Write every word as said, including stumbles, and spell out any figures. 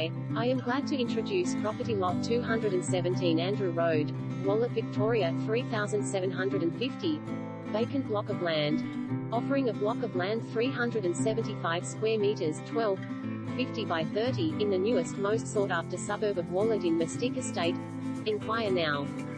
Hi, I am glad to introduce property lot two hundred seventeen Andrew Road, Wollert, Victoria three thousand seven hundred fifty. Vacant block of land. Offering a block of land three hundred seventy-five square meters, twelve fifty by thirty, in the newest, most sought-after suburb of Wollert in Mystic Estate. Inquire now.